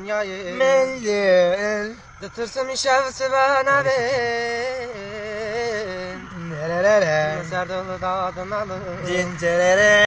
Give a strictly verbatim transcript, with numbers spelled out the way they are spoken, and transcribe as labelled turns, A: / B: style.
A: dünyayı.
B: Mendil.
A: Dıtırsın şevsi ve nevin.
B: Nerelere.
A: Serdolu dağdan alır.
B: Cincelere.